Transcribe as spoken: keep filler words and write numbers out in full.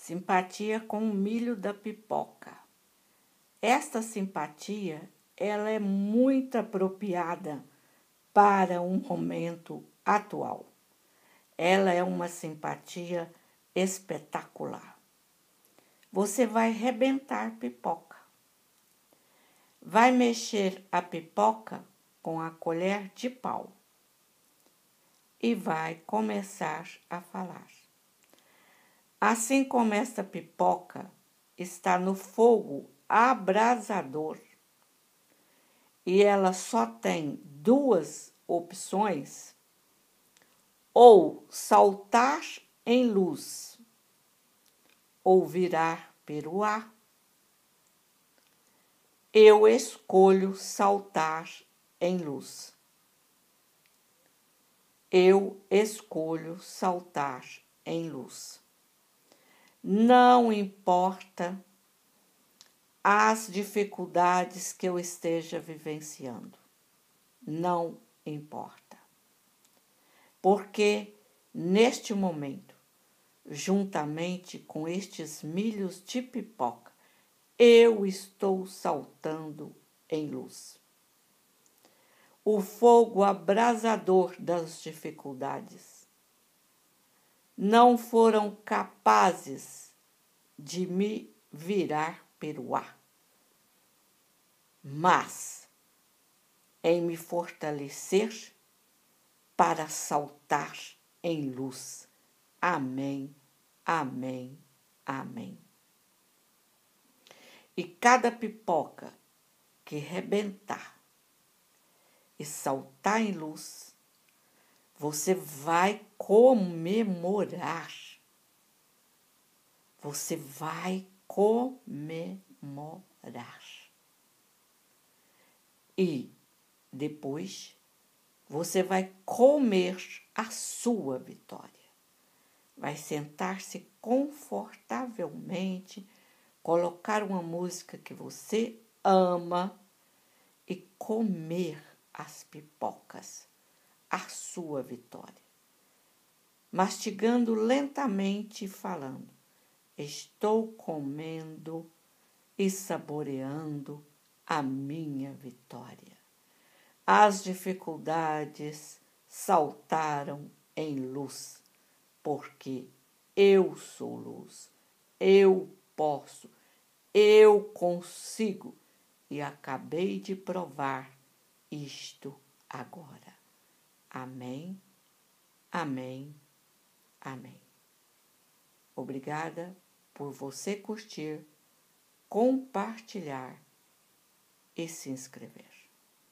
Simpatia com o milho da pipoca. Esta simpatia, ela é muito apropriada para um momento atual. Ela é uma simpatia espetacular. Você vai rebentar pipoca. Vai mexer a pipoca com a colher de pau e vai começar a falar. Assim como esta pipoca está no fogo abrasador e ela só tem duas opções, ou saltar em luz ou virar peruá, eu escolho saltar em luz. Eu escolho saltar em luz. Não importa as dificuldades que eu esteja vivenciando. Não importa. Porque neste momento, juntamente com estes milhos de pipoca, eu estou saltando em luz. O fogo abrasador das dificuldades não foram capazes de me virar peruá, mas em me fortalecer para saltar em luz. Amém, amém, amém. E cada pipoca que rebentar e saltar em luz, você vai comemorar. Você vai comemorar. E depois você vai comer a sua vitória. Vai sentar-se confortavelmente, colocar uma música que você ama e comer as pipocas, a sua vitória. Mastigando lentamente e falando: estou comendo e saboreando a minha vitória. As dificuldades saltaram em luz, porque eu sou luz, eu posso, eu consigo e acabei de provar isto agora. Amém, amém, amém. Obrigada por você curtir, compartilhar e se inscrever.